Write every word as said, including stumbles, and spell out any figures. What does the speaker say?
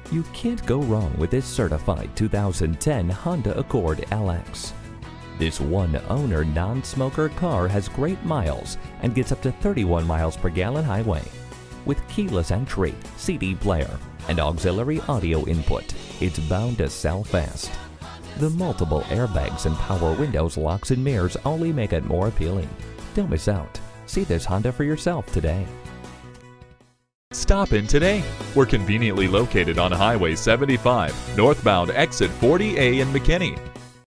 You can't go wrong with this certified two thousand ten Honda Accord L X. This one-owner non-smoker car has great miles and gets up to thirty-one miles per gallon highway. With keyless entry, C D player, and auxiliary audio input, it's bound to sell fast. The multiple airbags and power windows, locks, and mirrors only make it more appealing. Don't miss out. See this Honda for yourself today. Stop in today. We're conveniently located on Highway seventy-five, northbound exit forty A in McKinney.